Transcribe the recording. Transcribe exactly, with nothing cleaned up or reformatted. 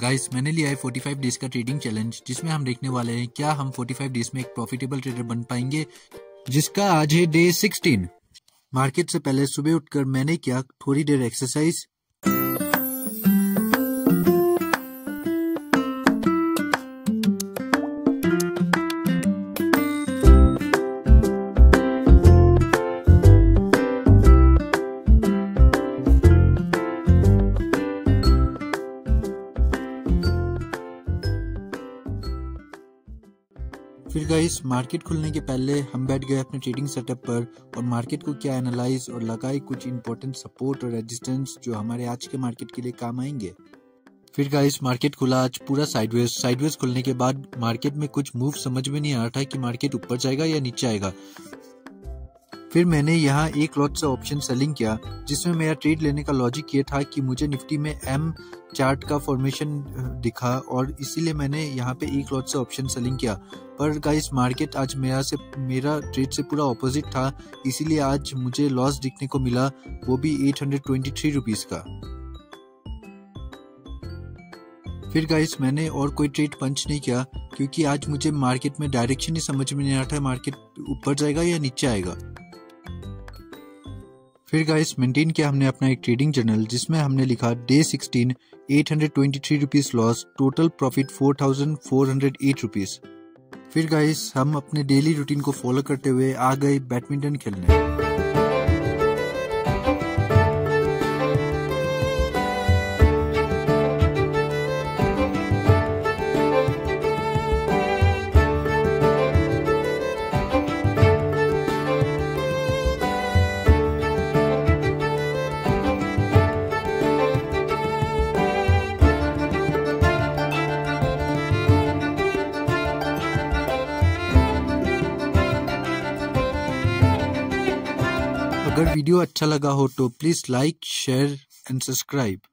Guys मैंने लिया है पैंतालीस डेज का ट्रेडिंग चैलेंज, जिसमें हम देखने वाले हैं क्या हम पैंतालीस डेज में एक प्रॉफिटेबल ट्रेडर बन पाएंगे, जिसका आज है डे सोलह। मार्केट से पहले सुबह उठकर मैंने किया थोड़ी देर एक्सरसाइज। फिर गाइस मार्केट खुलने के पहले हम बैठ गए अपने ट्रेडिंग सेटअप पर और मार्केट को क्या एनालाइज और लगाए कुछ इंपॉर्टेंट सपोर्ट और रेजिस्टेंस जो हमारे आज के मार्केट के लिए काम आएंगे। फिर गाइस मार्केट खुला आज पूरा साइडवेज। साइडवेज खुलने के बाद मार्केट में कुछ मूव समझ में नहीं आ रहा था कि मार्केट ऊपर जाएगा या नीचे आएगा। फिर मैंने यहाँ एक लॉट से ऑप्शन सेलिंग किया, जिसमें मेरा ट्रेड लेने का लॉजिक ये था कि मुझे निफ्टी में एम चार्ट का फॉर्मेशन दिखा और इसीलिए मैंने यहाँ पे एक लॉट से ऑप्शन सेलिंग किया। पर गाइस मार्केट आज मेरा से मेरा ट्रेड से पूरा ऑपोजिट था, इसीलिए आज मुझे लॉस दिखने को मिला, वो भी आठ सौ तेईस रुपीस का। फिर गाइस मैंने और कोई ट्रेड पंच नहीं किया, क्योंकि आज मुझे मार्केट में डायरेक्शन ही समझ में नहीं आ रहा था मार्केट ऊपर जाएगा या नीचे आएगा। फिर गाइस मेंटेन किया हमने अपना एक ट्रेडिंग जर्नल, जिसमें हमने लिखा डे सोलह आठ सौ तेईस रुपीस लॉस, टोटल प्रॉफिट चार हज़ार चार सौ आठ रुपीस। फिर गाइस हम अपने डेली रूटीन को फॉलो करते हुए आ गए बैडमिंटन खेलने। अगर वीडियो अच्छा लगा हो तो please like, share and subscribe.